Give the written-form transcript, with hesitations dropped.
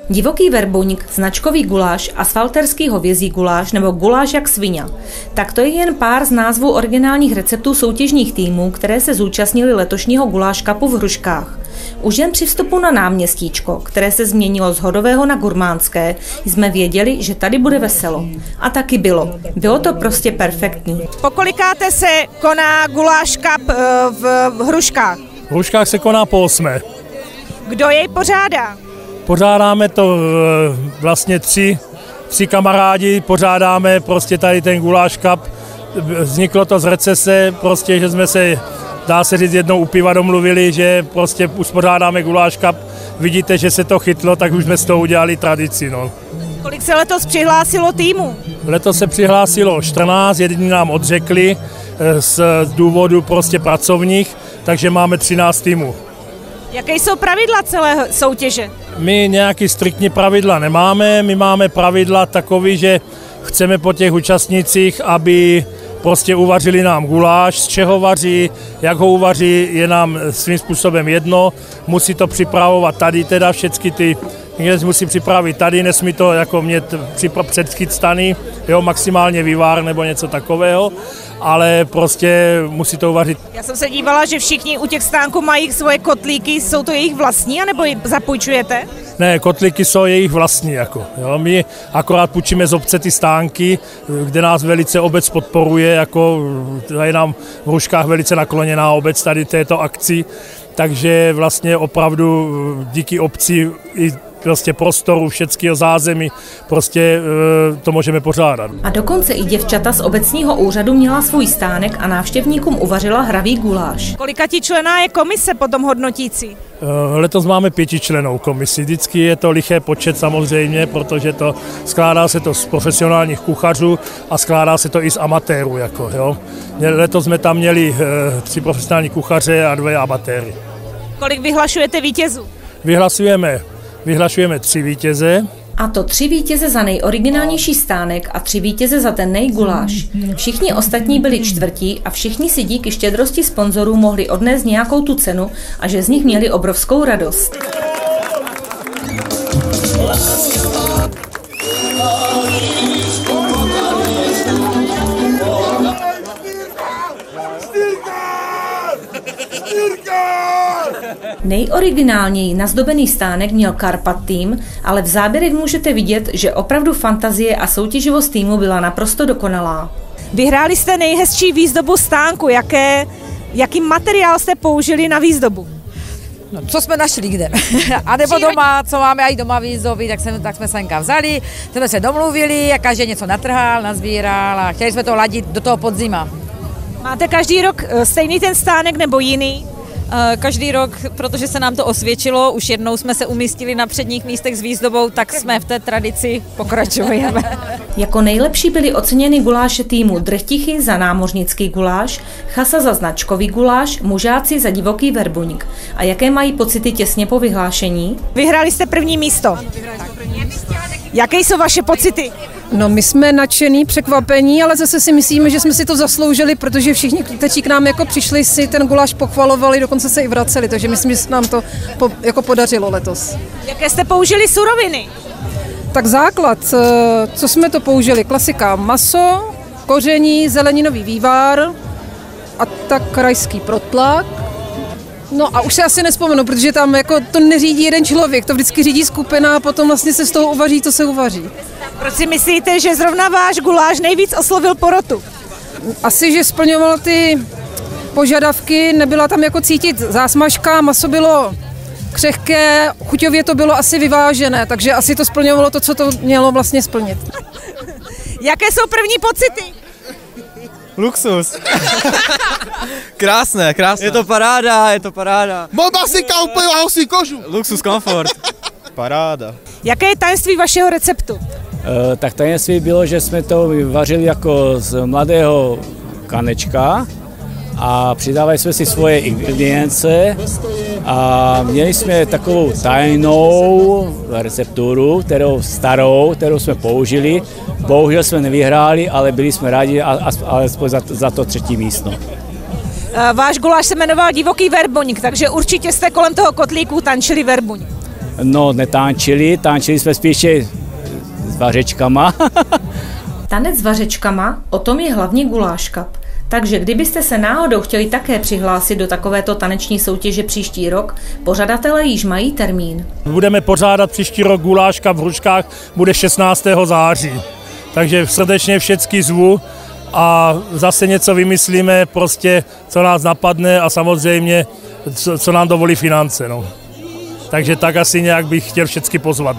Divoký verbuňk, značkový guláš, asfalterský hovězí guláš nebo guláš jak sviňa. Tak to je jen pár z názvů originálních receptů soutěžních týmů, které se zúčastnili letošního guláš cupu v Hruškách. Už jen při vstupu na náměstíčko, které se změnilo z hodového na gurmánské, jsme věděli, že tady bude veselo. A taky bylo. Bylo to prostě perfektní. Pokolikáte se koná guláš cup v Hruškách? V Hruškách se koná po 8. Kdo jej pořádá? Pořádáme to vlastně tři kamarádi, pořádáme prostě tady ten guláš cup. Vzniklo to z recese, prostě, že jsme se, dá se říct, jednou u piva domluvili, že prostě uspořádáme guláš cup. Vidíte, že se to chytlo, tak už jsme z toho udělali tradici. No. Kolik se letos přihlásilo týmu? Letos se přihlásilo 14, jedni nám odřekli z důvodu prostě pracovních, takže máme 13 týmů. Jaké jsou pravidla celé soutěže? My nějaký striktní pravidla nemáme, my máme pravidla takové, že chceme po těch účastnících, aby prostě uvařili nám guláš, z čeho vaří, jak ho uvaří, je nám svým způsobem jedno, musí to připravovat tady teda všechny ty, musí připravit tady, nesmí to jako mít předchystaný, jo, maximálně vývar nebo něco takového, ale prostě musí to uvařit. Já jsem se dívala, že všichni u těch stánků mají svoje kotlíky, jsou to jejich vlastní, anebo zapůjčujete? Ne, kotlíky jsou jejich vlastní. Jo. My akorát půjčíme z obce ty stánky, kde nás velice obec podporuje, je nám v Hruškách velice nakloněná obec tady této akci, takže vlastně opravdu díky obci i prostě prostoru, všeckého zázemí, prostě to můžeme pořádat. A dokonce i děvčata z obecního úřadu měla svůj stánek a návštěvníkům uvařila hravý guláš. Kolikatičlenná je komise potom hodnotící? Letos máme 5člennou komisi. Vždycky je to lichý počet samozřejmě, protože skládá se to z profesionálních kuchařů a skládá se to i z amatérů. Jo. Letos jsme tam měli 3 profesionální kuchaře a 2 amatéry. Kolik vyhlašujete vítězů? Vyhlašujeme 3 vítěze. A to 3 vítěze za nejoriginálnější stánek a 3 vítěze za ten nejguláš. Všichni ostatní byli čtvrtí a všichni si díky štědrosti sponzorů mohli odnést nějakou tu cenu a že z nich měli obrovskou radost. Nejoriginálněji nazdobený stánek měl Karpat tým, ale v záběrech můžete vidět, že opravdu fantazie a soutěživost týmu byla naprosto dokonalá. Vyhráli jste nejhezčí výzdobu stánku. Jaký materiál jste použili na výzdobu? No, co jsme našli kde? A nebo doma, co máme i doma výzdoby, tak jsme senka vzali, jsme se domluvili a každý něco natrhal, nazbíral a chtěli jsme to ladit do toho podzima. Máte každý rok stejný ten stánek nebo jiný? Každý rok, protože se nám to osvědčilo, už jednou jsme se umístili na předních místech s výzdobou, tak jsme v té tradici pokračujeme. Jako nejlepší byly oceněny guláše týmu Drchtichy za námořnický guláš, Chasa za značkový guláš, Mužáci za divoký verbuňk. A jaké mají pocity těsně po vyhlášení? Vyhráli jste první místo. Jaké jsou vaše pocity? No, my jsme nadšení, překvapení, ale zase si myslíme, že jsme si to zasloužili, protože všichni, kteří k nám jako přišli, si ten guláš pochvalovali, dokonce se i vraceli, takže myslím, že se nám to podařilo letos. Jaké jste použili suroviny? Tak základ, co jsme to použili? Klasika maso, koření, zeleninový vývar a tak krajský protlak. No a už se asi nespomenu, protože tam jako to neřídí jeden člověk, to vždycky řídí skupina a potom vlastně se z toho uvaří, co se uvaří. Proč si myslíte, že zrovna váš guláš nejvíc oslovil porotu? Asi, že splňoval ty požadavky, nebyla tam jako cítit zásmažka, maso bylo křehké, chuťově to bylo asi vyvážené, takže asi to splňovalo to, co to mělo vlastně splnit. Jaké jsou první pocity? Luxus. Krásné. Je to paráda. Bomba si koupil a husí kožu. Luxus, komfort. Paráda. Jaké je tajemství vašeho receptu? Tak tajemství bylo, že jsme to vařili jako z mladého kanečka a přidávali jsme si svoje ingredience a měli jsme takovou tajnou recepturu, kterou jsme použili. Bohužel jsme nevyhráli, ale byli jsme rádi alespoň za to 3. místo. Váš guláš se jmenoval Divoký verbuňk, takže určitě jste kolem toho kotlíku tančili verbuň. No, netánčili, tánčili jsme spíše s vařečkama. Tanec s vařečkama, o tom je hlavně Guláš Cup. Takže kdybyste se náhodou chtěli také přihlásit do takovéto taneční soutěže příští rok, pořadatelé již mají termín. Budeme pořádat příští rok Guláš Cup v Hruškách, bude 16. září. Takže srdečně všechny zvu a zase něco vymyslíme, prostě co nás napadne a samozřejmě co nám dovolí finance. No. Takže tak asi nějak bych chtěl všechny pozvat.